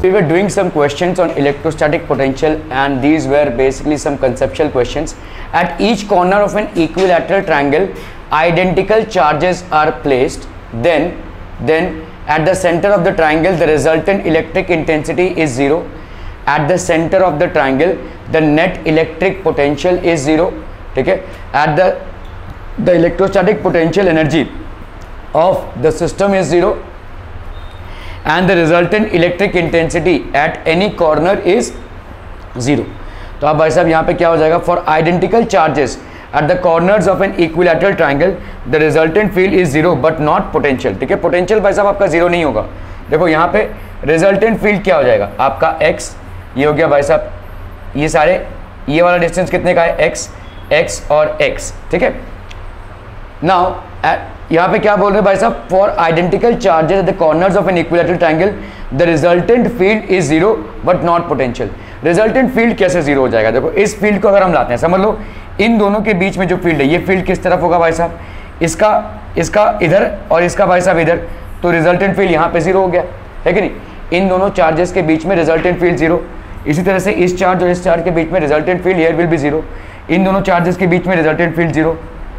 we were doing some questions on electrostatic potential, and these were basically some conceptual questions. At each corner of an equilateral triangle, identical charges are placed. Then at the center of the triangle, the resultant electric intensity is 0. At the center of the triangle, the net electric potential is 0. ठीक है? At the electrostatic potential energy of the system is 0. And the resultant electric intensity at any corner is 0. तो अब भाई साहब यहाँ पे क्या हो जाएगा? For identical charges at the corners of an equilateral triangle, the resultant field is 0 but not potential. ठीक है? Potential भाई साहब आपका 0 नहीं होगा. देखो यहाँ पे resultant field क्या हो जाएगा? आपका x, ये हो गया भाई साहब, ये सारे, ये वाला डिस्टेंस कितने का है? x और x. ठीक है? नाउ यहाँ पे क्या बोल रहे हैं भाई साहब? For identical charges at the corners of an equilateral triangle the resultant field is 0 but not potential. Resultant field कैसे 0 हो जाएगा? देखो इस फील्ड को अगर हम लाते हैं, समझ लो इन दोनों के बीच में जो फील्ड है, ये फील्ड किस तरफ होगा भाई साहब? इसका इधर और इसका भाई साहब इधर, तो रिजल्टेंट फील्ड यहाँ पे 0 हो गया है कि नहीं? इन दोनों चार्जेस के बीच में रिजल्टेंट फील्ड 0. इसी तरह से इस चार्ज और इस चार्ज के बीच में resultant field here will be 0. इन दोनों चार्जेस के बीच में रिजल्टेंट फील्ड 0.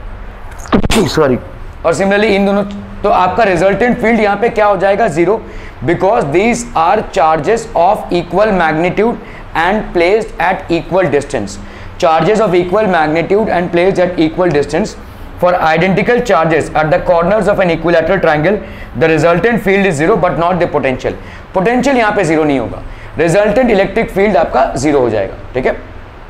सॉरी. और सिमिलरली इन दोनों, तो आपका रिजल्टेंट फील्ड यहाँ पे क्या हो जाएगा? 0, because these are charges of equal magnitude and placed at equal distance. Charges of equal magnitude and placed at equal distance for identical charges at the corners of an equilateral triangle the resultant field is 0 but not the potential. Potential यहाँ पे 0 नहीं होगा. Resultant electric field आपका 0 हो जाएगा. ठीक है?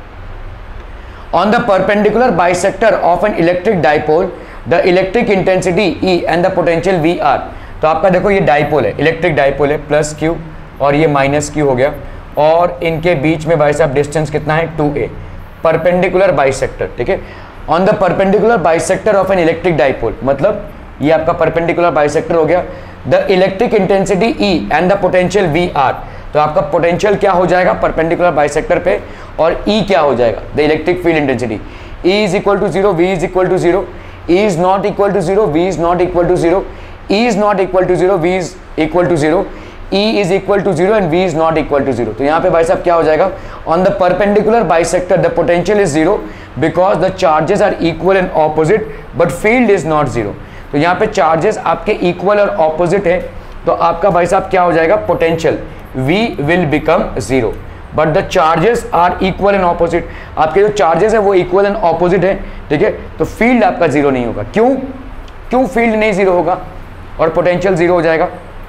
On the perpendicular bisector of an electric dipole the electric intensity E and the potential VR. तो आपका देखो ये डाइपोल है, इलेक्ट्रिक डाइपोल है, प्लस Q और ये माइनस Q हो गया, और इनके बीच में भाई साहब डिस्टेंस कितना है? 2a. Perpendicular bisector. ठीक है? On the perpendicular bisector of an electric dipole, मतलब ये आपका परपेंडिकुलर बाइसेक्टर हो गया. The electric intensity E and the potential VR. तो आपका पोटेंशियल क्या हो जाएगा परपेंडिकुलर बाइसेक्टर पे, और E क्या हो जाएगा? The electric field intensity. E is equal to 0, V is equal to 0, E is not equal to 0, V is not equal to 0, E is not equal to 0, V is equal to 0, E is equal to 0 and V is not equal to 0. तो यहाँ पे भाई साहब क्या हो जाएगा? On the perpendicular bisector the potential is 0 because the charges are equal and opposite but field is not 0. तो यहाँ पे चार्जेस आपके इक्वल और ऑपोजिट है, तो आपका भाई साहब क्या हो जाएगा? Potential V will become 0. But the charges are equal and opposite. आपके जो चार्जेस है वो इक्वल एंड ऑपोजिट है. ठीक है? तो फील्ड आपका 0 नहीं होगा. क्यों फील्ड नहीं 0 होगा और पोटेंशियल 0 हो जाएगा?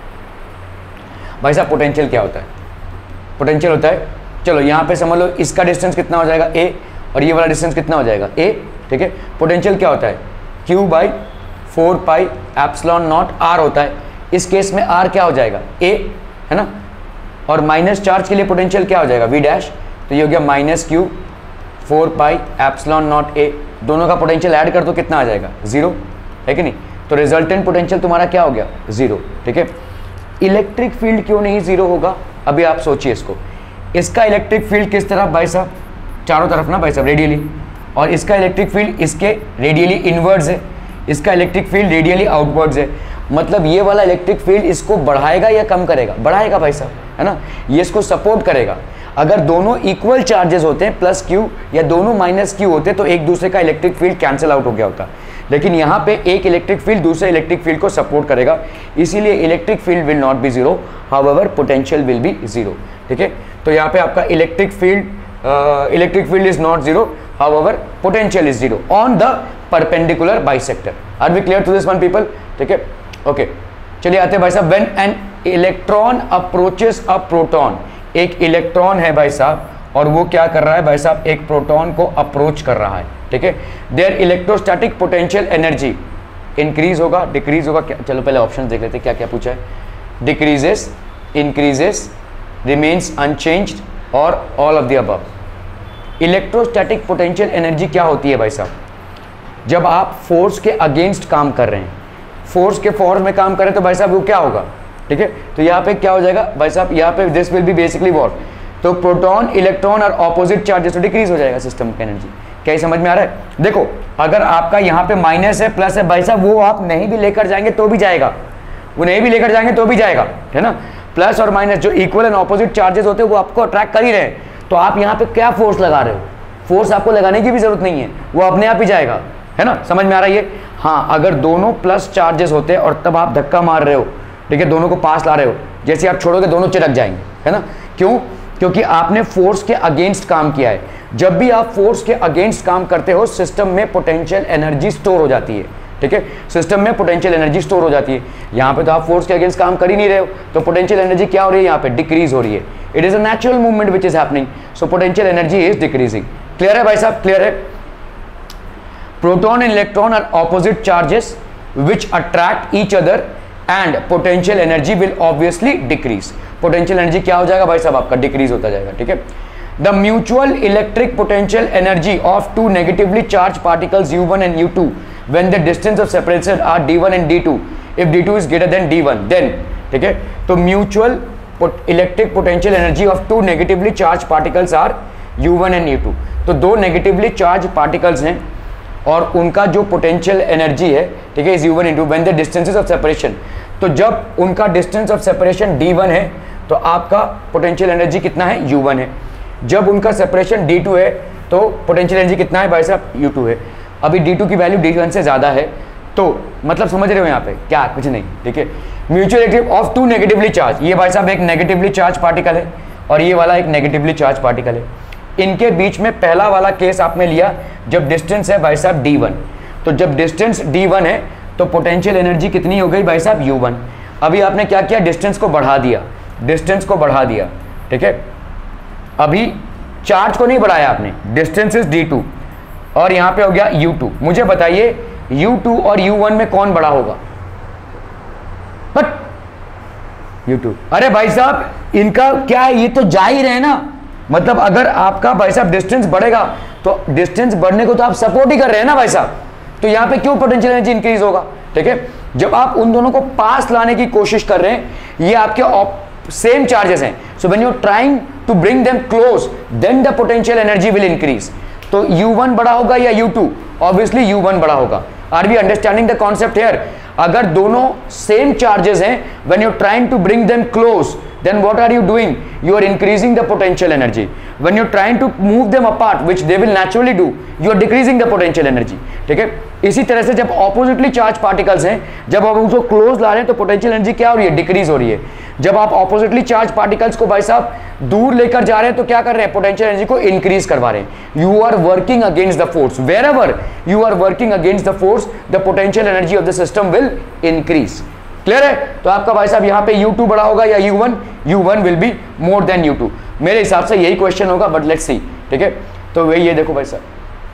भाई साहब पोटेंशियल क्या होता है? पोटेंशियल होता है, चलो यहाँ पे समझ लो, इसका डिस्टेंस कितना हो जाएगा? A, और ये वाला डिस्टेंस कितना हो जाएगा? A. ठीक है? पोटेंशियल क्या होता है? Q/4πε0 R होता है. इस केस में R क्या हो जाएगा? A, है ना? और माइनस चार्ज के लिए पोटेंशियल क्या हो जाएगा? V dash. तो ये हो गया -Q/4πε0 A. दोनों का पोटेंशियल ऐड कर दो, कितना आ जाएगा? 0, है कि नहीं? तो रिजल्टेंट पोटेंशियल तुम्हारा क्या हो गया? 0. ठीक है? इलेक्ट्रिक फील्ड क्यों नहीं 0 होगा? अभी आप सोचिए इसको. इसका इलेक्ट्रिक फील्ड किस तरफ भाई साहब? चारों तरफ ना भाई साहब, रेडियली. और इसका इलेक्ट्रिक फील्ड इसके रेडियली इनवर्ड्स है, इसका इलेक्ट्रिक फील्ड रेडियली आउटवर्ड्स है. मतलब ये वाला इलेक्ट्रिक फील्ड इसको बढ़ाएगा या कम करेगा? बढ़ाएगा भाई साहब, है ना? ये इसको सपोर्ट करेगा. अगर दोनों इक्वल चार्जेस होते हैं प्लस Q या दोनों माइनस Q होते तो एक दूसरे का इलेक्ट्रिक फील्ड कैंसिल आउट हो गया होता. लेकिन यहाँ पे एक इलेक्ट्रिक फील्ड दूसरे इलेक्ट्रिक फील्ड को सपोर्ट करेगा, इसीलिए electric field will not be 0, however potential will be 0. ठीक है? तो यहाँ पे आपका electric field is not 0, however potential is 0 on the perpendicular bisector. Are we clear to this one people? ठीक है? ओके, चलिए आते हैं भाई साहब. When an electron approaches a proton, एक इलेक्ट्रॉन है भाई साहब और वो क्या कर रहा है भाई साहब? एक प्रोटॉन को अप्रोच कर रहा है. ठीक है? There electrostatic potential energy increase होगा, डिक्रीज होगा? क्या, चलो पहले ऑप्शन देख लेते हैं क्या क्या पूछा है. डिक्रीजेस, इंक्रीजेस, रिमेन्स अनचेंज्ड और all of the above. Electrostatic potential energy क्या होती है भाई साहब? जब आप फोर्स के अगेंस्ट काम कर रहे हैं, फोर्स के फॉर में काम करें तो भाई साहब वो क्या होगा? ठीक है? तो यहाँ पे क्या हो जाएगा भाई साहब? यहाँ पे this will be basically what? तो प्रोटॉन, इलेक्ट्रॉन और ऑपोजिट चार्जेस तो डिक्रीज हो जाएगा सिस्टम की एनर्जी. क्या समझ में आ रहा है? देखो अगर आपका यहाँ पे माइनस है प्लस है भाई साहब, वो आप नहीं भी लेकर जाएंगे तो भी जाएगा, वो नहीं भी लेकर जाएंगे तो भी जाएगा, है ना? प्लस और माइनस जो इक्वल एंड ऑपोजिट चार्जेस होते हैं वो आपको अट्रैक्ट कर ही रहे हैं, तो आप यहाँ पे क्या फोर्स लगा रहे हो? फोर्स आपको लगाने की भी जरूरत नहीं है, वो अपने आप ही जाएगा, है ना? समझ में आ रहा है ये? हाँ, अगर दोनों प्लस चार्जेस होते हैं और तब आप धक्का मार रहे हो, ठीक है, दोनों को पास ला रहे हो, जैसे आप छोड़ोगे दोनों चिटक जाएंगे, है ना? क्यों? क्योंकि आपने फोर्स के अगेंस्ट काम किया है। जब भी आप फोर्स के अगेंस्ट काम करते हो, सिस्टम में पोटेंशियल एनर्जी स्टोर हो जाती है, ठीक है, सिस्टम में पोटेंशियल एनर्जी स्टोर हो जाती है। यहाँ पे तो आप फोर्स के अगेंस्ट काम कर ही नहीं रहे हो, तो पोटेंशियल एनर्जी क्या हो रही है? यहाँ पे डिक्रीज हो रही है। It is a natural movement which is happening, so potential energy is decreasing. Clear है भाई साहब? क्लियर है? Proton and electron are opposite charges which attract each other and potential energy will obviously decrease. Potential energy क्या हो जाएगा भाई साहब? आपका डिक्रीज होता जाएगा, ठीक है। The mutual electric potential energy of two negatively charge particles U1 and U2 when the distance of separation are D1 and D2, if D2 is greater than D1, then, ठीक है, तो mutual electric potential energy of two negatively charge particles are U1 and U2। तो दो negatively charge particles हैं और उनका जो potential energy है, ठीक है, is U1 into when the distances of separation, तो जब उनका डिस्टेंस ऑफ सेपरेशन D1 है तो आपका पोटेंशियल एनर्जी कितना है? U1 है। जब उनका सेपरेशन D2 है तो पोटेंशियल एनर्जी कितना है भाई साहब? U2 है। अभी D2 की वैल्यू D1 से ज़्यादा है, तो मतलब समझ रहे हो यहाँ पे क्या? कुछ नहीं, ठीक है। Mutual electric of two negatively charge, ये भाई साहब एक नेगेटिवली चार्ज पार्टिकल है और ये वाला एक नेगेटिवली चार्ज पार्टिकल है। इनके बीच में पहला वाला केस आपने लिया जब डिस्टेंस है भाई साहब D1, तो जब डिस्टेंस D1 है तो पोटेंशियल एनर्जी कितनी हो गई भाई साहब? U1। अभी आपने क्या किया? डिस्टेंस को बढ़ा दिया, डिस्टेंस को बढ़ा दिया, ठीक है। अभी चार्ज को नहीं बढ़ाया आपने, डिस्टेंस इज D2 और यहाँ पे हो गया U2। मुझे बताइए U2 और U1 में कौन बड़ा होगा? But U2। अरे भाई साहब इनका क्या है? ये तो जा ही रहे ना, मतलब अगर आपका भाई साहब डिस्टेंस बढ़ेगा तो डिस्टेंस बढ़ने को तो आप सपोर्ट ही कर रहे हैं ना भाई साहब, तो यहाँ पे क्यों पोटेंशियल एनर्जी इंक्रीज होगा? ठीक है, जब आप उन दोनों को पास लाने की कोशिश कर रहे हैं, ये आपके सेम चार्जेस हैं, so when you are trying to bring them close then the potential energy will increase. तो U1 बड़ा होगा या U2? ऑब्वियसली U1 बड़ा होगा। Are we understanding the concept here? अगर दोनों सेम चार्जेस हैं, when you are trying to bring them close, then what are you doing? You are increasing the potential energy. When you're trying to move them apart, which they will naturally do, you are decreasing the potential energy. ठीक है, इसी तरह से जब oppositely charge particles हैं, जब आप उसको क्लोज ला रहे हैं तो पोटेंशियल एनर्जी क्या हो रही है? डिक्रीज हो रही है। जब आप ऑपोजिटली चार्ज पार्टिकल्स को भाई साहब दूर लेकर जा रहे हैं तो क्या कर रहे हैं? पोटेंशियल एनर्जी को इंक्रीज करवा रहे हैं। You are working against the force, wherever you are working against the force, the potential energy of the system will increase. Clear है? तो आपका भाई साहब यहाँ पे U2 बड़ा होगा या U1? U1 will be more than U2। मेरे हिसाब से यही क्वेश्चन होगा, बट लेट्स सी, ठीक है। तो वही ये देखो भाई साहब,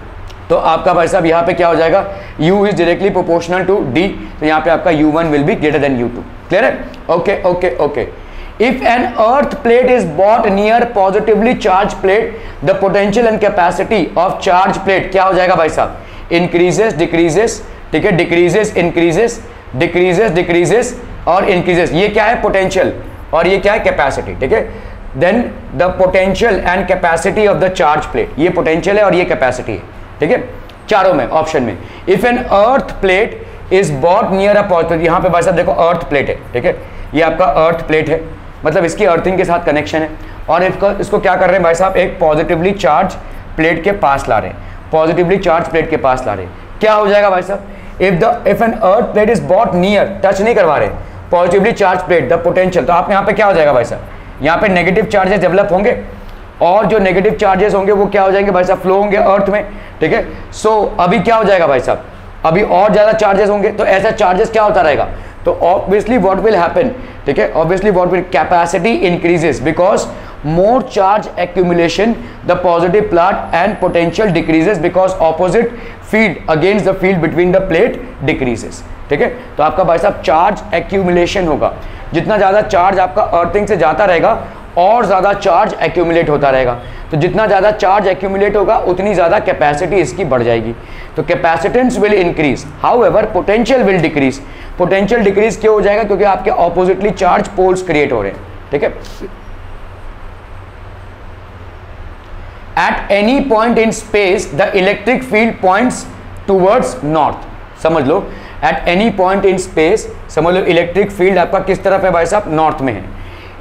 तो आपका भाई साहब यहाँ पे क्या हो जाएगा? U is directly proportional to D, तो यहाँ पे आपका U1 will be greater than U2। Clear है? Okay okay okay. If an earth plate is brought near positively charge plate, the potential and capacity of charge plate क्या हो जाएगा भाई साहब? इंक्रीजेस, डिक्रीजेस, ठीक है, डिक्रीजेस, इंक्रीजेस, डिक्रीजेस, डिक्रीजेस और increases. ये क्या है? पोटेंशियल, और ये क्या है? कैपेसिटी, ठीक है। Then the potential and capacity of the charge plate, ये पोटेंशियल है और ये कैपेसिटी है, ठीक है, चारों में ऑप्शन में। If an earth plate is brought near a positive, यहाँ पे भाई साहब देखो अर्थ प्लेट है, ठीक है, ये आपका अर्थ प्लेट है, मतलब इसकी अर्थिंग के साथ कनेक्शन है, और इसको क्या कर रहे हैं भाई साहब? एक पॉजिटिवली चार्ज प्लेट के पास ला रहे हैं, पॉजिटिवली चार्ज प्लेट के पास ला रहे हैं। क्या हो जाएगा भाई साहब? if an earth plate is brought near, touch नहीं करवा रहे, positively charge plate, the potential, तो आप यहाँ पे क्या हो जाएगा भाई साहब? यहाँ पे नेगेटिव चार्जेस डेवलप होंगे और जो नेगेटिव चार्जेस होंगे वो क्या हो जाएंगे भाई साहब? फ्लो होंगे अर्थ में, ठीक है। सो अभी क्या हो जाएगा भाई साहब? अभी और ज्यादा चार्जेस होंगे, तो ऐसा चार्जेस क्या होता रहेगा? तो ऑब्वियसली व्हाट विल हैपन, ठीक है, obviously what will, capacity increases because more charge accumulation, the positive plot and potential decreases because opposite field against the field between the plate decreases। ठीक है, तो आपका भाई साहब चार्ज एक्यूमुलेशन होगा, जितना ज़्यादा चार्ज आपका अर्थिंग से जाता रहेगा और ज़्यादा चार्ज एक्यूमुलेट होता रहेगा, तो जितना ज़्यादा चार्ज एक्यूमुलेट होगा उतनी ज़्यादा कैपेसिटी इसकी बढ़ जाएगी, तो capacitance will increase, however potential will decrease. Potential decrease क्यों हो जाएगा? क्योंकि आपके ऑपोजिटली चार्ज पोल्स क्रिएट हो रहे हैं, ठीक है। At any point in space, the electric field points towards north। समझ लो, at any point in space, समझ लो इलेक्ट्रिक फील्ड आपका किस तरफ है भाई साहब? नॉर्थ में है।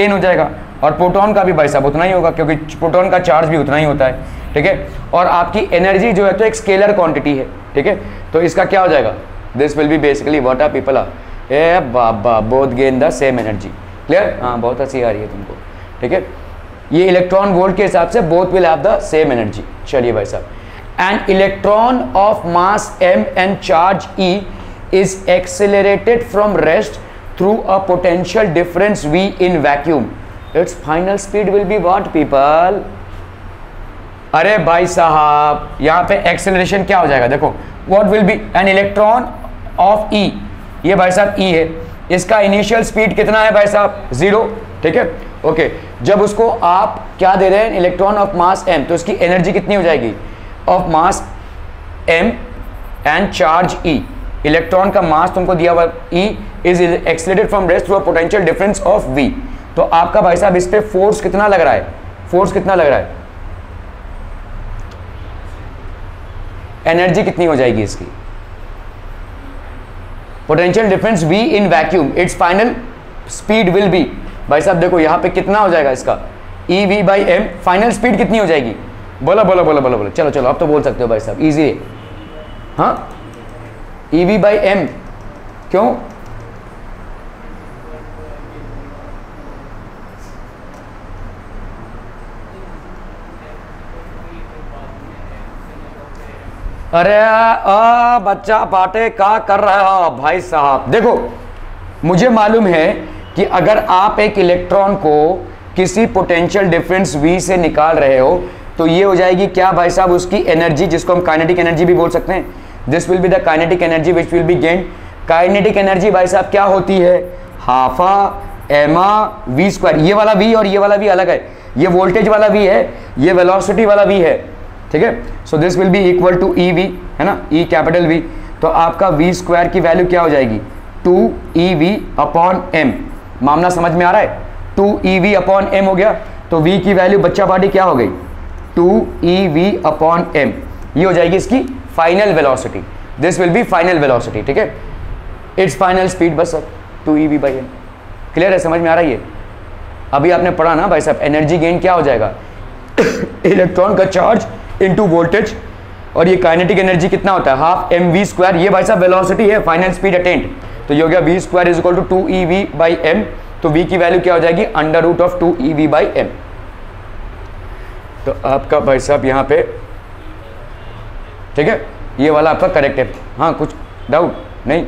गेन हो जाएगा, और प्रोटॉन का भी भाई साहब उतना ही होगा, क्योंकि प्रोटॉन का चार्ज भी उतना ही होता है, ठीक है। और आपकी एनर्जी जो है तो एक स्केलर क्वांटिटी है, ठीक है। तो इसका क्या हो जाएगा, this will be basically what are people are a बाबा both gain the same energy. Clear? हाँ, बहुत हंसी आ रही है तुमको, ठीक है। ये इलेक्ट्रॉन वोल्ट के हिसाब से both will have the same energy. चलिए भाई साहब, an electron of mass m and charge E is accelerated from rest through a potential difference V in vacuum. Its final speed will be what people? अरे भाई साहब, यहाँ पे acceleration क्या हो जाएगा, देखो what will be an electron of E, ये भाई साहब E है, इसका इनिशियल स्पीड कितना है भाई साहब, 0, ठीक है। ओके, जब उसको आप क्या दे रहे हैं, इलेक्ट्रॉन ऑफ मास m, तो उसकी एनर्जी कितनी हो जाएगी, of mass m and charge E, electron का मास तुमको दिया हुआ E is accelerated from rest through a potential difference of V। तो आपका भाई साहब इस पे फोर्स कितना लग रहा है, फोर्स कितना लग रहा है, एनर्जी कितनी हो जाएगी इसकी, potential difference V in vacuum, its final speed will be, भाई साहब देखो यहाँ पे कितना हो जाएगा इसका, EV by m, final speed कितनी हो जाएगी, बोलो बोलो बोलो बोलो बोलो, चलो चलो अब तो बोल सकते हो भाई साहब, इजी है। हाँ, EV बाई m, क्यों, अरे बच्चा पाटे का कर रहा हो भाई साहब। देखो मुझे मालूम है कि अगर आप एक इलेक्ट्रॉन को किसी पोटेंशियल डिफरेंस V से निकाल रहे हो तो ये हो जाएगी क्या भाई साहब, उसकी एनर्जी, जिसको हम काइनेटिक एनर्जी भी बोल सकते हैं। This will be the kinetic energy which will be gain. Kinetic energy भाई साहब क्या होती है, हाफा एमा V स्क्वायर। ये वाला V और ये वाला V अलग है, ये वोल्टेज वाला V है, ये वेलोसिटी वाला V है, ठीक है। So this will be equal to EV, है ना, E कैपिटल V। तो आपका V स्क्वायर की वैल्यू क्या हो जाएगी, 2EV अपॉन M। मामला समझ में आ रहा है, 2EV अपॉन M हो गया। तो V की वैल्यू बच्चा पार्टी क्या हो गई, 2EV अपॉन M। ये हो जाएगी इसकी final velocity. This will be final velocity, ठीक है, इट्स फाइनल स्पीड बस अब 2EV बाई M। क्लियर है, समझ में आ रहा है। ये अभी आपने पढ़ा ना भाई साहब, एनर्जी गेन क्या हो जाएगा, इलेक्ट्रॉन का चार्ज इनटू वोल्टेज, और ये काइनेटिक एनर्जी कितना होता है, हाफ mv स्क्वायर। ये भाई साहब वेलोसिटी है, फाइनल स्पीड अटेंड। तो ये हो गया v square is equal to 2EV by m। तो v की वैल्यू क्या हो जाएगी, under root of 2EV by m। तो आपका भाई साहब यहाँ पे, ठीक है, ये वाला आपका करेक्ट है। हाँ कुछ डाउट नहीं।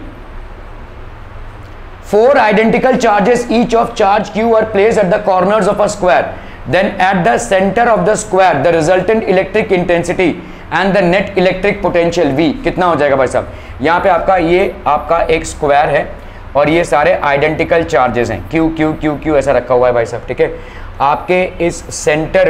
4 identical charges each of charge q are placed at the corners of a square. Then at the center of the square the resultant electric intensity and the net electric potential V कितना हो जाएगा भाई साहब। यहाँ पे आपका ये आपका एक स्क्वायर है और ये सारे आइडेंटिकल चार्जेस हैं, Q Q Q Q ऐसा रखा हुआ है भाई साहब, ठीक है। आपके इस सेंटर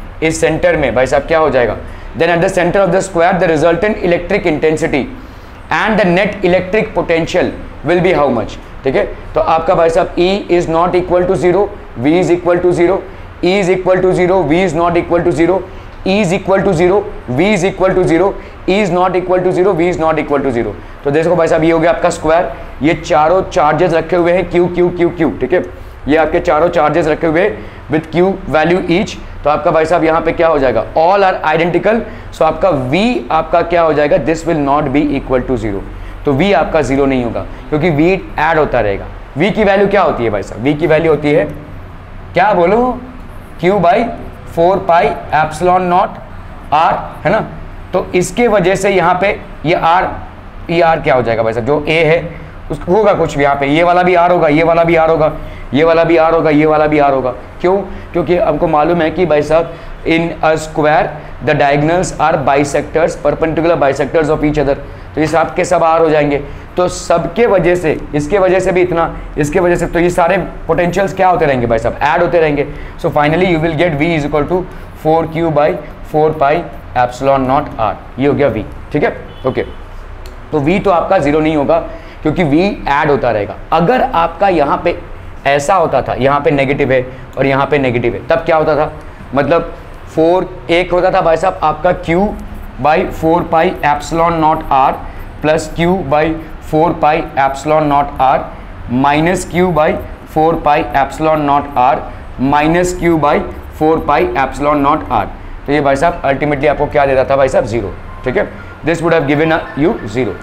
में भाई साहब क्या हो जाएगा, then at the center of the square the resultant electric intensity and the net electric potential will be how much, ठीक है। तो आपका भाई साहब E is not equal to 0, V is equal to 0, E is equal to 0, V is not equal to 0, E is equal to 0, V is equal to 0, E is not equal to 0, V is not equal to 0। तो देखो भाई साहब ये हो गया आपका square, ये चारों चार्जेस रखे हुए हैं Q Q Q Q, ठीक है। ये आपके चारों चार्जेस रखे हुए विथ Q वैल्यू ईच। तो आपका भाई साहब यहाँ पे क्या हो जाएगा, ऑल आर आइडेंटिकल। सो आपका V आपका क्या हो जाएगा, this will not be equal to 0। तो V आपका 0 नहीं होगा क्योंकि V ऐड होता रहेगा। V की वैल्यू क्या होती है भाई साहब, V की वैल्यू होती है क्या बोलो, Q by 4 pi epsilon naught R, है ना। तो इसके वजह से यहाँ पे ये R, ये R क्या हो जाएगा भाई साहब, जो A है उसको होगा कुछ भी, यहाँ पे ये वाला भी R होगा, ये वाला भी R होगा, ये वाला भी R होगा, ये वाला भी R होगा। क्यों, क्योंकि हमको मालूम है कि भाई साहब in a square the diagonals are bisectors, perpendicular bisectors of each other. तो ये सब के सब R हो जाएंगे। तो सबके वजह से, इसके वजह से भी इतना, इसके वजह से, तो ये सारे पोटेंशियल्स क्या होते रहेंगे भाई साहब, ऐड होते रहेंगे। So finally you will get V is equal to 4Q by 4 pi epsilon naught R। ये हो गया V, ठीक है, ओके। तो V तो आपका 0 नहीं होगा क्योंकि V ऐड होता रहेगा। अगर आपका यहाँ पे ऐसा होता था, यहाँ पे नेगेटिव है और यहाँ पे नेगेटिव है, तब क्या होता था, मतलब 4 एक होता था भाई साहब आपका Q by 4 pi epsilon naught R plus Q by 4 pi epsilon naught R minus Q by 4 pi epsilon naught R minus Q by 4 pi epsilon naught R। तो ये भाई साहब अल्टीमेटली आपको क्या देता था भाई साहब, 0, ठीक है। This would have given you 0।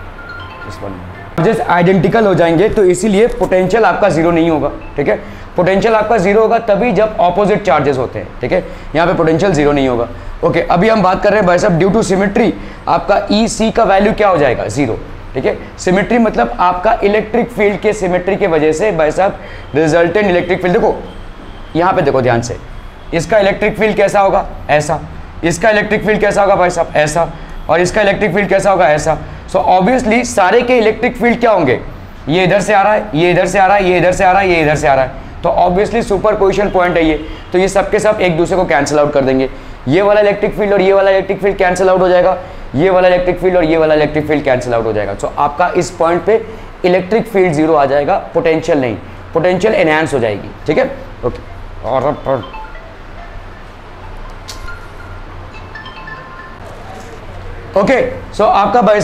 जैसे आइडेंटिकल हो जाएंगे तो इसीलिए पोटेंशियल आपका 0 नहीं होगा, ठीक है। पोटेंशियल आपका 0 होगा तभी जब ऑपोजिट चार्जेस होते हैं, ठीक है। यहाँ पे पोटेंशियल 0 नहीं होगा, ओके। अभी हम बात कर रहे हैं भाई साहब ड्यू टू सिमेट्री आपका EC का वैल्यू क्या हो जाएगा, 0, ठीक है। सिमेट्री मतलब आपका इलेक्ट्रिक फील्ड के सिमेट्री की वजह से भाई साहब रिजल्टेंट इलेक्ट्रिक फील्ड, देखो यहाँ पे देखो ध्यान से, इसका इलेक्ट्रिक फील्ड कैसा होगा, ऐसा, इसका इलेक्ट्रिक फील्ड कैसा होगा भाई साहब, ऐसा, और इसका इलेक्ट्रिक फील्ड कैसा होगा, ऐसा। सो ऑब्वियसली सारे के इलेक्ट्रिक फील्ड क्या होंगे, ये इधर से आ रहा है, ये इधर से आ रहा है, ये इधर से आ रहा है, ये इधर से आ रहा है। तो ऑब्वियसली सुपरपोजिशन पॉइंट है ये, तो ये सबके सब एक दूसरे को कैंसिल आउट कर देंगे। ये वाला इलेक्ट्रिक फील्ड और ये वाला इलेक्ट्रिक फील्ड कैंसिल आउट हो जाएगा, ये वाला इलेक्ट्रिक फील्ड और ये वाला इलेक्ट्रिक फील्ड कैंसिल आउट हो जाएगा। सो आपका इस पॉइंट पे इलेक्ट्रिक फील्ड 0 आ जाएगा, पोटेंशियल नहीं, पोटेंशियल एनहांस हो जाएगी, ठीक है, ओके। और ओके, सो आपका भाई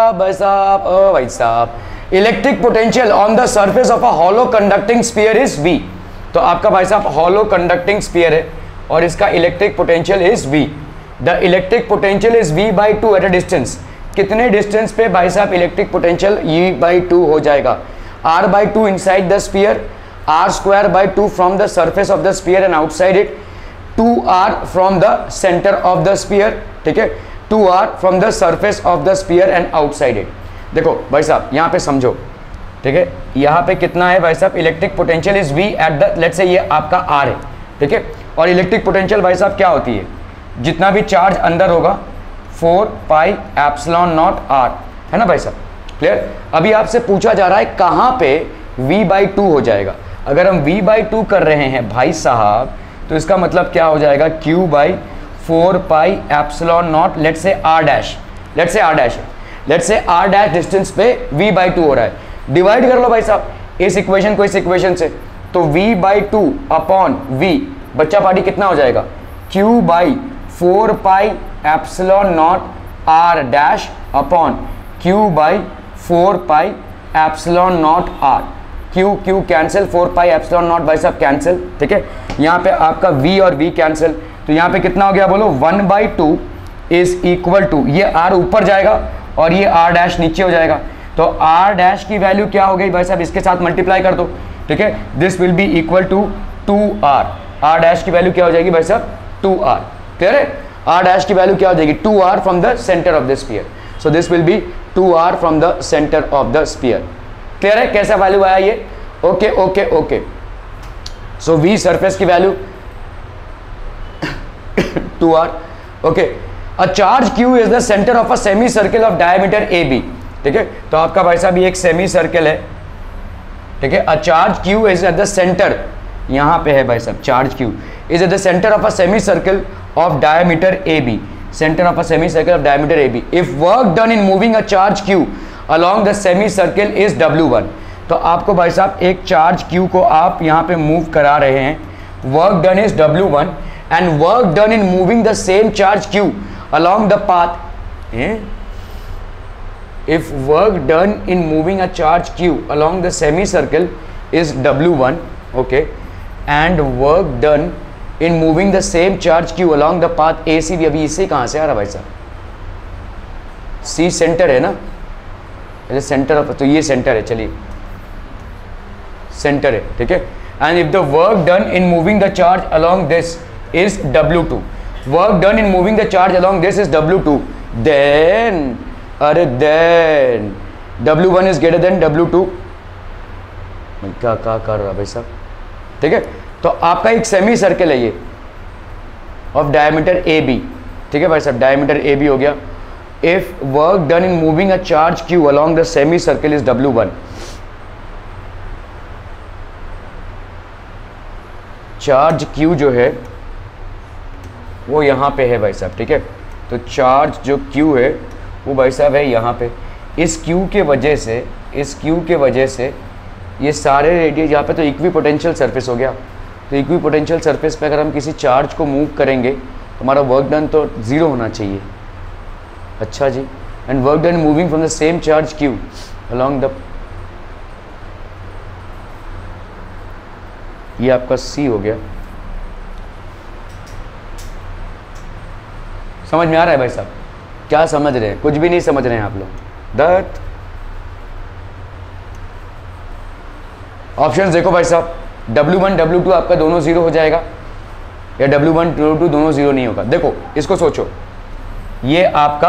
साहब electric potential on the surface of a hollow conducting sphere is V। तो आपका भाई साहब हॉलो कंडक्टिंग स्फीयर है और इसका electric potential is V। The electric potential is V by 2 at a distance. कितने डिस्टेंस पे भाई साहब इलेक्ट्रिक पोटेंशियल E बाई 2 हो जाएगा, R by 2 inside the sphere, R square by 2 from the surface of the sphere and outside it, 2R from the centre of the sphere, ठीक है। 2r from the surface of the sphere and outside it. देखो भाई साहब यहाँ पे समझो, ठीक है, यहाँ पे कितना है भाई साहब, electric potential is v at the, let's say ये आपका r है, ठीक है, और इलेक्ट्रिक पोटेंशियल भाई साहब क्या होती है, जितना भी चार्ज अंदर होगा 4 पाई एप्सिलॉन नॉट r, है ना भाई साहब, क्लियर। अभी आपसे पूछा जा रहा है कहाँ पे v/2 हो जाएगा। अगर हम v/2 कर रहे हैं भाई साहब तो इसका मतलब क्या हो जाएगा, q/4 pi epsilon naught, let's say r dash, let's say r dash distance पे v/2 हो रहा है। डिवाइड कर लो भाई साहब इस इक्वेशन को इस इक्वेशन से, तो v/2 अपॉन v, बच्चा पार्टी कितना हो जाएगा, q/4 pi epsilon naught r dash upon q/4 pi epsilon naught r। q cancel, 4 pi epsilon naught भाई साहब कैंसिल, ठीक है, यहाँ पे आपका v और v कैंसिल, तो यहाँ पे कितना हो गया बोलो, 1/2 इज इक्वल टू, ये r ऊपर जाएगा और ये r डैश नीचे हो जाएगा, तो r डैश की वैल्यू क्या हो गई भाई साहब, इसके साथ मल्टीप्लाई कर दो, ठीक है, this will be equal to 2r। r dash की वैल्यू क्या हो जाएगी भाई साहब, 2r, क्लियर है। r डैश की वैल्यू क्या हो जाएगी, 2r from the centre of the sphere, so this will be 2r from the centre of the sphere, clear है। कैसा वैल्यू आया ये, okay okay okay. So v surface की value 2r, okay. A charge q is the centre of a semicircle of diameter AB, ठीक है, तो आपका भाई साहब ये एक सेमी सर्कल है, ठीक है। A charge q is at the centre, यहाँ पे है भाई साहब, charge q is at the centre of a semicircle of diameter AB, centre of a semicircle of diameter AB। If work done in moving a charge q along the semi circle is W1, तो आपको भाई साहब एक charge q को आप यहाँ पे move करा रहे हैं, work done is W1 and work done in moving the same charge q along the path, if work done in moving a charge q along the semicircle is W1, okay, and work done in moving the same charge q along the path AC भी, अभी इससे कहाँ से आ रहा भाई साहब, C centre है ना, सेंटर ऑफ, तो ये सेंटर है, चलिए सेंटर है, ठीक है। And if the work done in moving the charge along this is W2, work done in moving the charge along this is W2, then अरे then W1 is greater than W2, क्या कर रहा भाई साहब, ठीक है। तो आपका एक सेमी सर्कल है ये ऑफ डायमीटर AB, ठीक है भाई साहब, डायमीटर AB हो गया। If work done in moving a charge q along the semicircle is W1, charge q जो है वो यहाँ पे है भाई साहब, ठीक है, तो चार्ज जो q है वो भाई साहब है यहाँ पे। इस q के वजह से ये सारे रेडियस, यहाँ पे तो इक्वी पोटेंशियल सरफेस हो गया, तो इक्वी पोटेंशियल सरफेस पे अगर हम किसी चार्ज को मूव करेंगे तो हमारा वर्क डन तो ज़ीरो होना चाहिए, अच्छा जी। And work done moving from the same charge q along the, ये आपका C हो गया, समझ में आ रहा है भाई साहब, क्या समझ रहे हैं, कुछ भी नहीं समझ रहे हैं आप लोग। दैट ऑप्शंस देखो भाई साहब, W1 W2 आपका दोनों जीरो हो जाएगा, या W1 W2 दोनों जीरो नहीं होगा। देखो इसको सोचो, ये आपका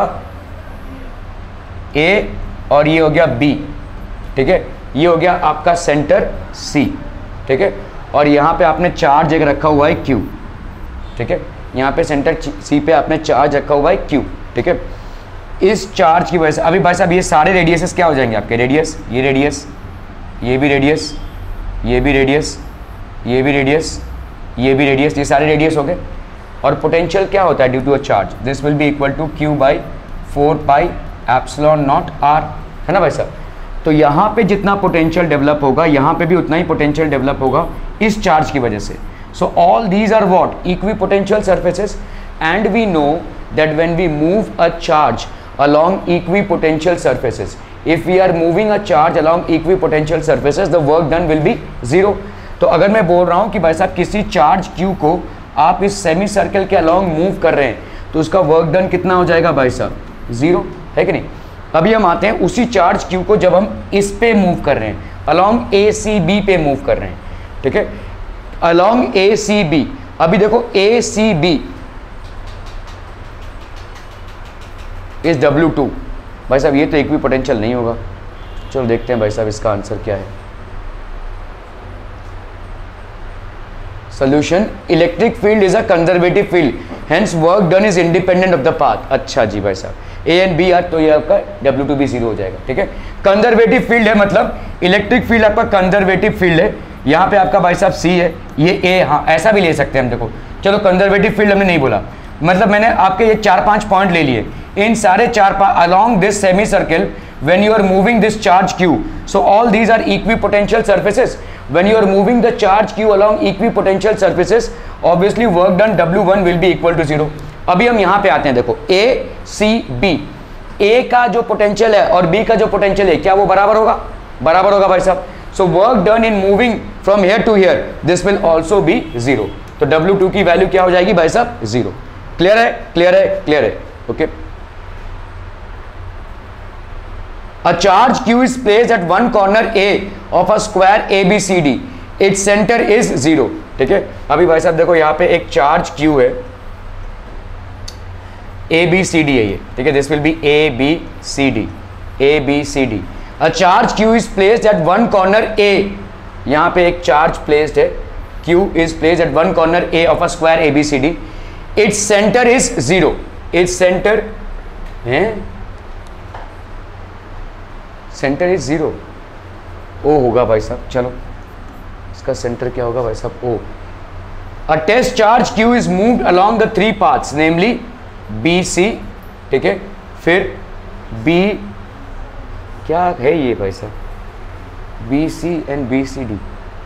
A और ये हो गया B, ठीक है, ये हो गया आपका सेंटर C, ठीक है, और यहाँ पे आपने चार्ज एक रखा हुआ है Q, ठीक है, यहाँ पे सेंटर C पे आपने चार्ज रखा हुआ है Q, ठीक है। इस चार्ज की वजह से अभी भाई साहब ये सारे रेडियसेस क्या हो जाएंगे आपके, रेडियस, ये रेडियस, ये भी रेडियस, ये भी रेडियस, ये भी रेडियस, ये भी रेडियस, ये सारे रेडियस हो गए। और पोटेंशियल क्या होता है due to a charge, this will be equal to q/4 pi epsilon naught r, है ना भाई साहब। तो यहाँ पे जितना पोटेंशियल डेवलप होगा यहाँ पे भी उतना ही पोटेंशियल डेवलप होगा इस चार्ज की वजह से। So all these are what, equipotential surfaces, and we know that when we move a charge along equipotential surfaces, if we are moving a charge along equipotential surfaces, the work done will be zero। तो अगर मैं बोल रहा हूँ कि भाई साहब किसी चार्ज q को आप इस सेमी सर्कल के अलॉन्ग मूव कर रहे हैं तो उसका वर्क डन कितना हो जाएगा भाई साहब, जीरो, है कि नहीं। अभी हम आते हैं उसी चार्ज q को जब हम इस पे मूव कर रहे हैं, अलॉन्ग ACB पे मूव कर रहे हैं, ठीक है, अलॉन्ग ACB। अभी देखो ACB, इज W2। भाई साहब ये तो इक्वी पोटेंशियल नहीं होगा। चलो देखते हैं भाई साहब इसका आंसर क्या है। Solution, electric field is a conservative field, hence work done is independent of the path. अच्छा जी भाई साहब, ए एंड बी आर, तो ये आपका W2 भी 0 हो जाएगा। ठीक है, कंजर्वेटिव फील्ड है मतलब इलेक्ट्रिक फील्ड आपका कंजर्वेटिव फील्ड है। यहाँ पे आपका भाई साहब C है, ये A, हाँ ऐसा भी ले सकते हैं हम। देखो चलो कंजर्वेटिव फील्ड हमने नहीं बोला, मतलब मैंने आपके ये 4-5 पॉइंट ले लिए। इन सारे 4-5 along this semicircle when you are moving this charge q, so all these are equipotential surfaces. When you are moving the charge q along equipotential surfaces, obviously work done W1 will be equal to 0. अभी हम यहाँ पे आते हैं, देखो A C B, A का जो potential है और B का जो पोटेंशियल है क्या वो बराबर होगा? बराबर होगा भाई साहब। So work done in moving from here to here, this will also be 0। तो W2 की वैल्यू क्या हो जाएगी भाई साहब? 0। क्लियर है, क्लियर है, क्लियर है, okay. A charge q is placed at one corner A of a square ABCD. Its center is 0. ठीक है, अभी भाई साहब देखो यहाँ पे एक चार्ज q है, ABCD है ये। ठीक है, this will be ABCD, ABCD। A charge q is placed at one corner A. यहाँ पे एक चार्ज प्लेस्ड है, q is placed at one corner A of a square ABCD. Its center is 0. Its center है, centre is 0। O होगा भाई साहब। चलो इसका सेंटर क्या होगा भाई साहब? O। A test charge Q is moved along the 3 paths, namely BC। ठीक है, फिर B, क्या है ये भाई साहब? BC एंड BCD,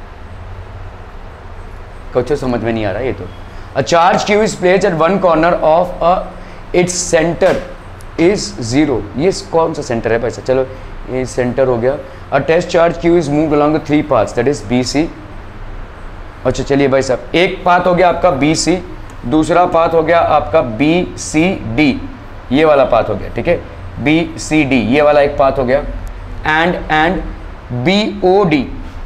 कुछ समझ में नहीं आ रहा ये तो। A charge Q is placed at one corner of a, its centre is 0। ये कौन सा सेंटर है भाई साहब? चलो ये सेंटर हो गया। A test charge Q is move along the 3 paths, that is BC। अच्छा चलिए भाई साहब, एक पाथ हो गया आपका BC, दूसरा पाथ हो गया आपका BCD, ये वाला पाथ हो गया। ठीक है, BCD ये वाला एक पाथ हो गया, एंड BOD,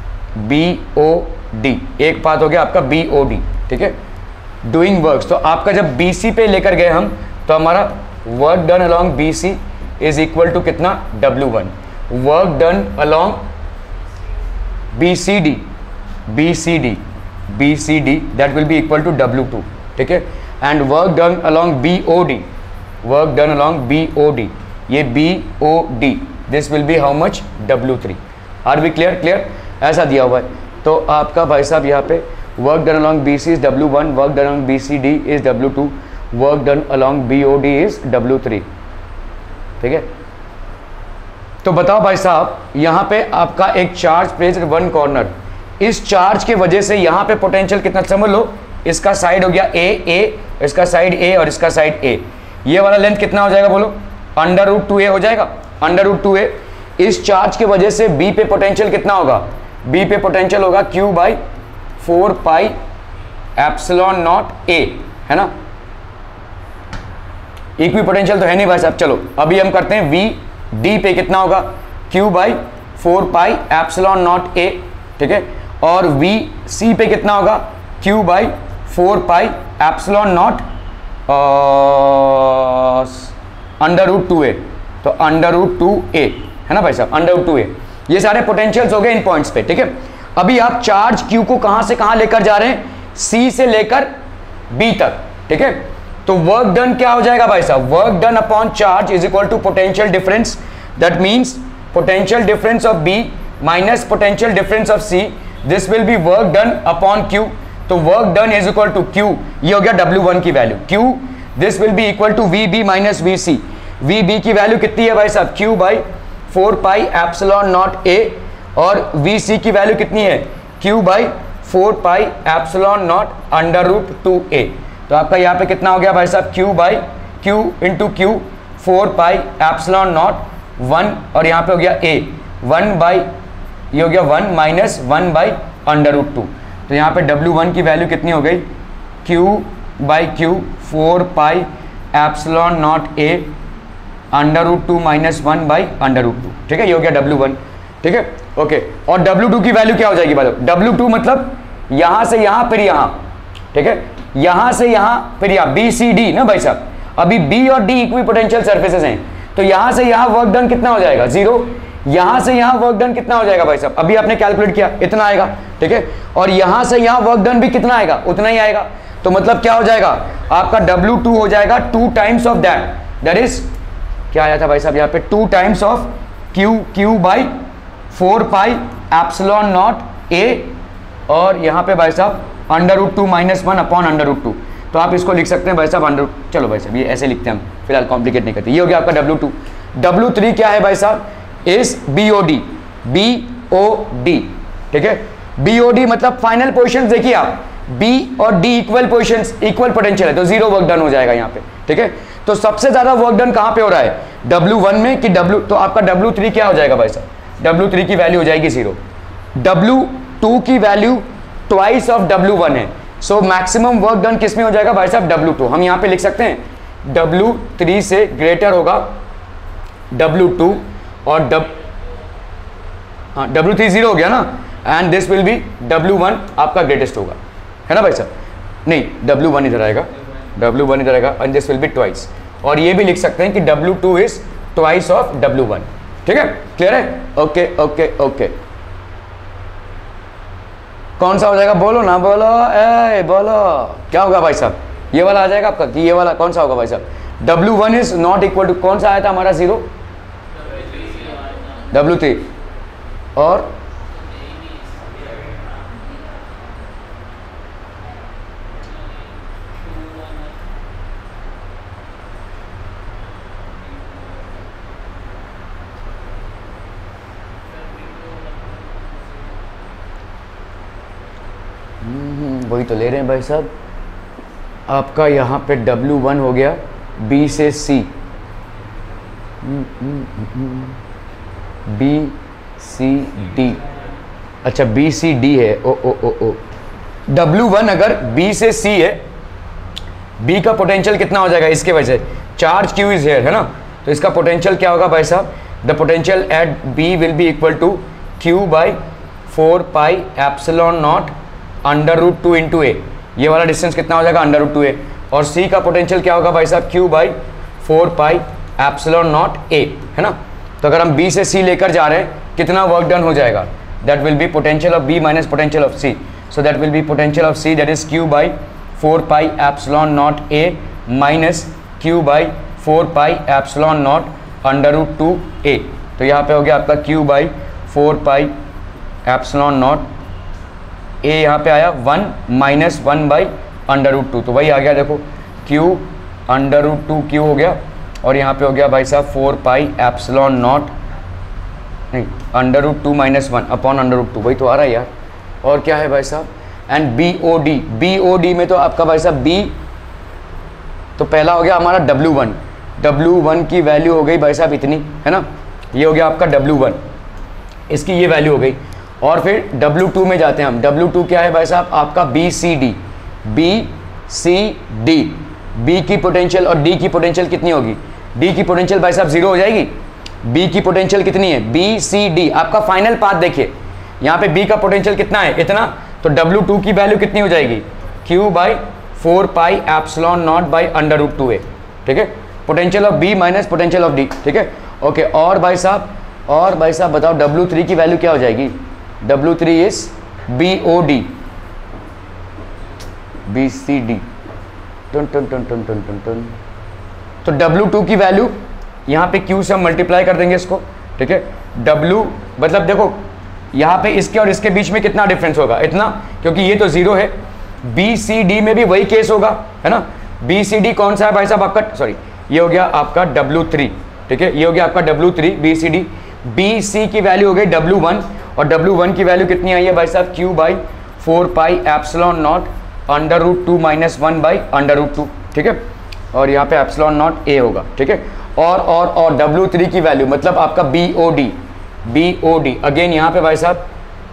BOD एक पाथ हो गया आपका BOD। ठीक है, डूइंग वर्क्स, तो आपका जब BC पे लेकर गए हम, तो हमारा work done along BC is equal to कितना? W1। Work done along BCD, that will be equal to W2। ठीक है, and work done along BOD, work done along BOD, ये BOD, this will be how much? W3। Are we clear? Clear, ऐसा दिया हुआ है। तो आपका भाई साहब यहाँ पे work done along BC is W1, work done along BCD is W2, work done along BOD is W3। ठीक है, तो बताओ भाई साहब, यहाँ पे आपका एक charge placed at one corner, इस चार्ज के वजह से यहाँ पे पोटेंशियल कितना? समझ लो, इसका साइड हो गया A, इसका साइड A और इसका साइड A, ये वाला लेंथ कितना हो जाएगा बोलो? √2A हो जाएगा, √2A। इस चार्ज की वजह से B पे पोटेंशियल कितना होगा? B पे पोटेंशियल होगा Q/4 pi epsilon naught A, है ना? इक्वी पोटेंशियल तो है नहीं भाई साहब। चलो अभी हम करते हैं VD पे कितना होगा? Q/4 pi epsilon naught A। ठीक है, और VC पे कितना होगा? Q/4 pi epsilon naught √2A, तो √2A है ना भाई साहब, √2A। ये सारे पोटेंशियल्स हो गए इन पॉइंट्स पे। ठीक है, अभी आप चार्ज Q को कहां से कहां लेकर जा रहे हैं? C से लेकर B तक। ठीक है, तो वर्क डन क्या हो जाएगा भाई साहब? Work done upon charge is equal to potential difference, that means potential difference of B minus potential difference of C, this will be work done upon Q। तो work done is equal to Q, ये हो गया W1 की value Q, this will be equal to VB minus VC। VB की value कितनी है भाई साहब? Q/4 pi epsilon naught A, और VC की वैल्यू कितनी है? Q/4 pi epsilon naught √2A। तो आपका यहाँ पे कितना हो गया भाई साहब? Q into Q 4 pi epsilon naught 1, और यहाँ पे हो गया A 1 बाई, ये हो गया 1 माइनस 1 बाई √2। तो यहाँ पे W1 की वैल्यू कितनी हो गई? Q/Q 4 pi epsilon naught A √2 minus 1 by √2। ठीक है, ये हो गया W1। ठीक है, ओके, और W2 की वैल्यू क्या हो जाएगी भाई? W2 मतलब यहाँ से यहाँ फिर यहाँ। ठीक है, यहां से यहां फिर यहां BCD ना भाई साहब। अभी बी और डी इक्वी पोटेंशियल सर्फेसेस हैं, तो यहां से यहां वर्क डन कितना हो जाएगा, 0। यहां से यहां वर्क डन कितना हो जाएगा भाई साहब, अभी आपने कैलकुलेट किया इतना आएगा, ठीक है। और यहां से यहां वर्क डन भी कितना आएगा, उतना ही आएगा। तो मतलब क्या हो जाएगा आपका W2 हो जाएगा 2 टाइम्स ऑफ दैट इज क्या आया था भाई साहब यहाँ पे, 2 times of Q by 4 pi epsilon naught A, और यहाँ पे भाई साहब √2 - 1 अपॉन √2। तो आप इसको लिख सकते हैं भाई साहब चलो भाई साहब ये ऐसे लिखते हैं हम, फिलहाल कॉम्प्लिकेट नहीं करते। ये हो गया आपका W2। W3 क्या है भाई साहब, इज BOD, ठीक है। BOD मतलब फाइनल पोजीशंस देखिए आप, B और D equal positions, equal potential है, तो 0 वर्क डन हो जाएगा यहाँ पे, ठीक है। तो सबसे ज्यादा वर्क डन कहाँ पे हो रहा है, W1 में कि तो आपका W3 क्या हो जाएगा भाई साहब, W3 की वैल्यू हो जाएगी 0। W2 की वैल्यू ट्वाइस ऑफ W1 है, सो मैक्सिमम वर्क डन किस में हो जाएगा भाई साहब, W2। हम यहाँ पे लिख सकते हैं W3 से ग्रेटर होगा W2, और W3 0 हो गया ना, and this will B W1 आपका ग्रेटेस्ट होगा, है ना भाई साहब। नहीं, W1 इधर आएगा, W1 इधर आएगा, and this will be twice. और ये भी लिख सकते हैं कि W2 is twice of W1, ठीक है। क्लियर है, ओके ओके ओके। कौन सा हो जाएगा, बोलो ना, बोलो बोलो क्या होगा भाई साहब, ये वाला आ जाएगा आपका कि ये वाला, कौन सा होगा भाई साहब, W1 is not equal to, कौन सा आया था हमारा 0, W3, और वही तो ले रहे हैं भाई साहब। आपका यहाँ पे W1 हो गया B से C, B C D, अच्छा B C D है, ओ W1 अगर B से C है, B का पोटेंशियल कितना हो जाएगा, इसके वजह से चार्ज Q इज हेयर, है ना, तो इसका पोटेंशियल क्या होगा भाई साहब, the potential at B will be equal to Q by 4 pi epsilon naught √2 into A। ये वाला डिस्टेंस कितना हो जाएगा, √2A। और C का पोटेंशियल क्या होगा भाई साहब, Q by 4 pi epsilon naught A, है ना। तो अगर हम B से C लेकर जा रहे हैं, कितना वर्क डन हो जाएगा, that will be potential of B minus potential of C, so that will be potential of C, that is Q by 4 pi epsilon naught A minus Q by 4 pi epsilon naught √2A। तो यहाँ पे हो गया आपका Q by 4 pi epsilon naught A, यहाँ पे आया 1 minus 1 by √2, तो वही आ गया देखो, Q √2Q हो गया, और यहाँ पे हो गया भाई साहब 4 पाई एप्सिलॉन नॉट, नहीं √2 माइनस 1 अपॉन √2, वही तो आ रहा है यार। और क्या है भाई साहब, एंड BOD में तो आपका भाई साहब B, तो पहला हो गया हमारा W1 की वैल्यू हो गई भाई साहब इतनी, है ना, ये हो गया आपका W1, इसकी ये वैल्यू हो गई। और फिर W2 में जाते हैं हम, W2 क्या है भाई साहब आपका BCD, B की पोटेंशियल और D की पोटेंशियल कितनी होगी, D की पोटेंशियल भाई साहब 0 हो जाएगी, B की पोटेंशियल कितनी है, BCD, आपका फाइनल पाथ देखिए, यहाँ पे B का पोटेंशियल कितना है, इतना, तो W2 की वैल्यू कितनी हो जाएगी, Q by 4 pi epsilon naught by √2A, ठीक है, potential of B minus potential of D, ठीक है, ओके। और भाई साहब बताओ W3 की वैल्यू क्या हो जाएगी, W3 is BOD, BCD, ton. तो W2 की वैल्यू यहाँ पे Q से हम मल्टीप्लाई कर देंगे इसको, ठीक है। W मतलब देखो यहाँ पे इसके और इसके बीच में कितना डिफरेंस होगा, इतना, क्योंकि ये तो 0 है। BCD में भी वही केस होगा, है ना। BCD कौन सा है भाई साहब आपका, सॉरी ये हो गया आपका W3, ठीक है, ये हो गया आपका W3 BCD। BC की वैल्यू हो गई W1, और W1 की वैल्यू कितनी आई है भाई साहब, Q by 4 pi epsilon naught √2 minus 1 by √2, ठीक है, और यहाँ पे एप्सिलॉन नॉट A होगा, ठीक है। और W3 की वैल्यू मतलब आपका BOD अगेन यहाँ पे भाई साहब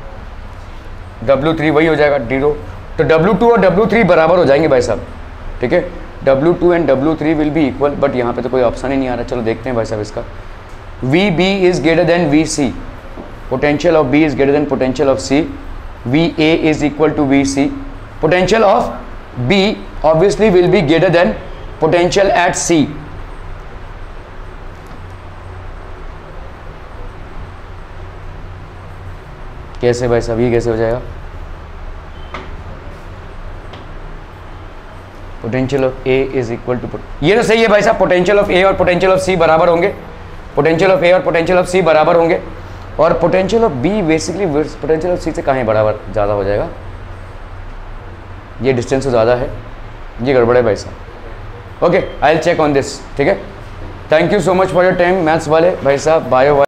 W3 वही हो जाएगा 0, तो W2 और W3 बराबर हो जाएंगे भाई साहब, ठीक है। W2 and W3 will be equal, but यहाँ पे तो कोई ऑप्शन ही नहीं आ रहा, चलो देखते हैं भाई साहब इसका। VB is greater than VC, potential of B is greater than potential of C, VA is equal to VC, potential of B obviously will be greater than potential at C, कैसे भाई साहब, ये कैसे हो जाएगा? Potential of A is equal to, ये तो सही है भाई साहब, पोटेंशियल ऑफ ए और पोटेंशियल ऑफ सी बराबर होंगे, पोटेंशियल ऑफ ए और पोटेंशियल ऑफ सी बराबर होंगे, और potential of B basically potential of C से कहाँ बराबर ज़्यादा हो जाएगा, ये डिस्टेंस तो ज़्यादा है, ये गड़बड़ है भाई साहब। Okay, I will check on this, ठीक है। Thank you so much for your time maths वाले भाई साहब, बायो